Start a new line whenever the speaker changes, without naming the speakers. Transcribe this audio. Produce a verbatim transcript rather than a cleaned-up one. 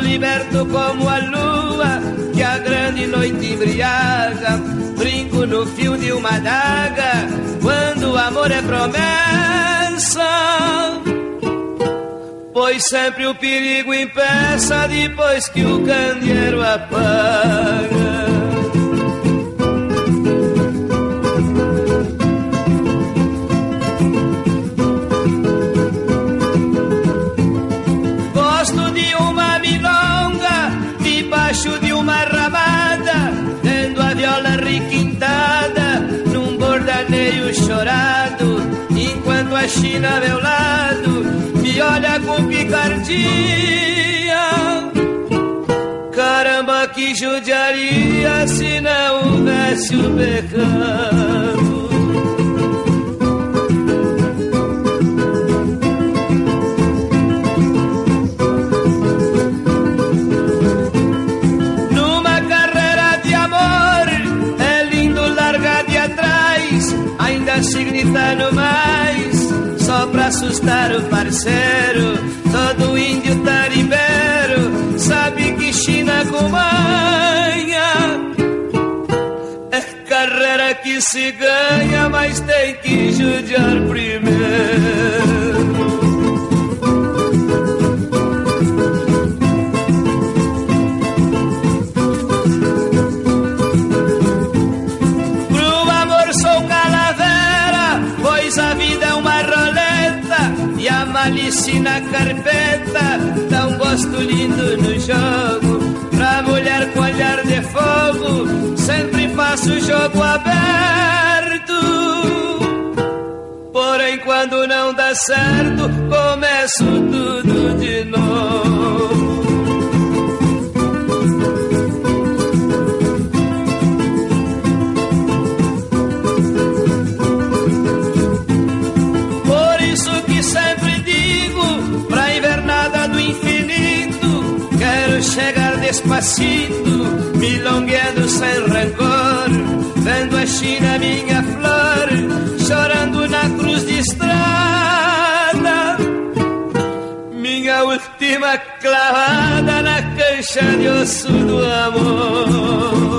liberto como a lua que a grande noite embriaga. Brinco no fio de uma adaga quando o amor é promessa, pois sempre o perigo impeça depois que o candeeiro apaga. Gosto de uma milonga debaixo de uma ramada, tendo a viola requintada num bordaneio chorado, enquanto a China ao meu lado me olha com picardia. Caramba, que judiaria se não houvesse o pecado. Numa carreira de amor é lindo largar de atrás, ainda se gritando mais só pra assustar o parceiro. Todo índio tarimbeiro sabe que China com manha é carreira que se ganha, mas tem que judiar primeiro. Pro amor sou calavera, pois a vida é uma roleta e a malícia na carpeta dá um gosto lindo no jogo. Pra mulher com olhar de fogo sempre faço o jogo aberto, porém quando não dá certo começo tudo de novo. Por isso que sempre digo, pra invernada do infinito, quero chegar despacito, milongueando sem rancor, vendo a China minha flor, chorando na cruz de estrada, minha última clavada na cancha de osso do amor.